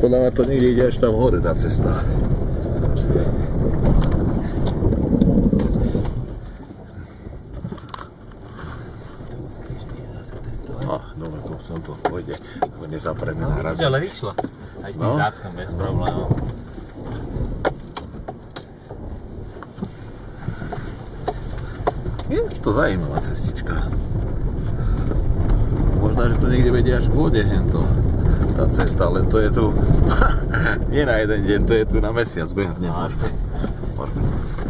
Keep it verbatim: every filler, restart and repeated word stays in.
podľa mňa to niekde ide až tam hore tá cesta. No, dobre, tu som to pôjde, ako nezapreme no, naraz. Ale vyšlo. Aj s tým no. Zátkom bez problémov. Je to zaujímavá cestička. Možno, že to niekde vedie až k vode, hento. Tá cesta, len to je tu nie na jeden deň, to je tu na mesiac. Behne, môžeme. Môžeme.